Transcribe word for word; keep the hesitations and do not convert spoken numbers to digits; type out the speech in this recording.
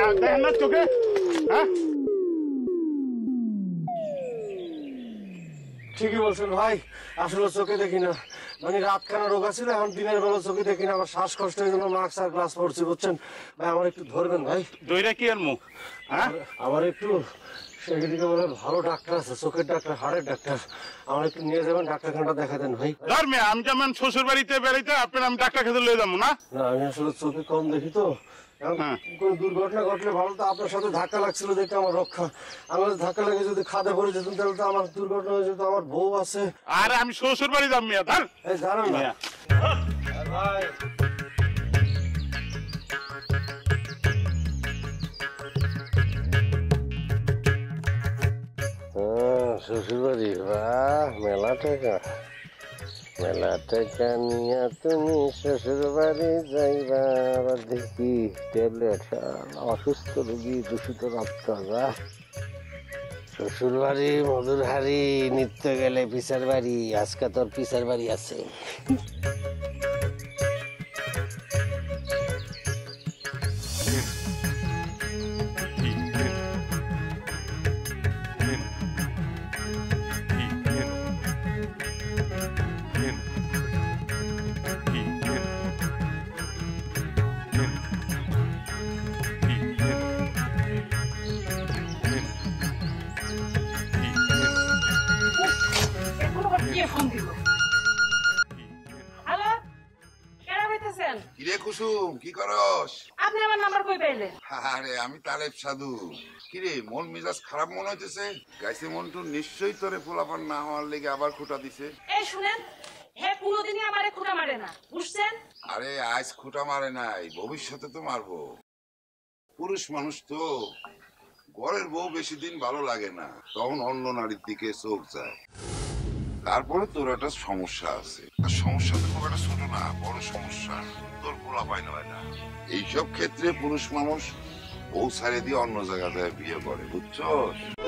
দেখেন না চোখে? হ্যাঁ ঠিকই বলছেন ভাই, আসলে চোখে দেখি না, মানে রাতখানা রোগা ছিল, এখন দিনের বেলা চোখে দেখি না, আমার শ্বাসকষ্ট হয়ে জন্য মাস্ক আর গ্লাস পড়ছি, বুঝছেন ভাই? আমার একটু ধরবেন ভাই। দইরা কি আনমু? হ্যাঁ আমার একটু সেদিকে বলে ভালো ডাক্তার আছে, চোখের ডাক্তার, হাড়ের ডাক্তার, আমার একটু নিয়ে যাবেন ডাক্তারখানাটা দেখা দেন ভাই। ধর্মে আমি যেমন শ্বশুর বাড়িতে বেড়াইতে আপনার আমি ডাক্তার খেতে লয়ে যাবো না। না আমি আসলে চোখে কম দেখি তো, কোনো দুর্ঘটনা ঘটলে ভালো, তো আপনার সাথে ধাক্কা লাগছিল দেখে আমার রক্ষা, আমার ধাক্কা লেগে যদি খাদে পড়ে যেতাম তাহলে তো আমার দুর্ঘটনা হয়ে যেত, আমার বউ আছে। আরে আমি শ্বশুর বাড়ি যাম মিয়া, ধর এই জানান না ভাই। শ্বশুর বাড়ি, বাহ মেলা টাকা, মেলা টাকা নিয়ে তুমি শ্বশুর বাড়ি যাইবা, আবার দেখি ট্যাবলেট, অসুস্থ রোগী দূষিত রক্ত, বাহ শ্বশুর বাড়ি মধুর হাড়ি, নিত্য গেলে পিসার বাড়ি, আজকে তোর পিসার বাড়ি আছে। কুসুম কি করস? আপনি আমার নাম্বার কই পাইলেন? আরে আমি তালেব সাধু। কিরে মন মেজাজ খারাপ মনে হইতেছে? গাইছে মন তো নিশ্চয়ই তোরে পোলাপান না হওয়ার লেগে আবার খুঁটা দিছে। এই শুনেন, হে কোনোদিনই আমারে খুঁটা মারে না, বুঝছেন? আরে আজ খুঁটা মারে নাই, ভবিষ্যতে তো মারবো। পুরুষ মানুষ তো, ঘরের বউ বেশি দিন ভালো লাগে না, তখন অন্য নারীর দিকে চোখ যায়। তারপরে তোর একটা সমস্যা আছে, আর সমস্যা তো খুব একটা ছোট না, বড় সমস্যা। তোর পোলা পায় না হয় না, এইসব ক্ষেত্রে পুরুষ মানুষ বউ ছাড়িয়ে দিয়ে অন্য জায়গায় বিয়ে করে, বুঝছস?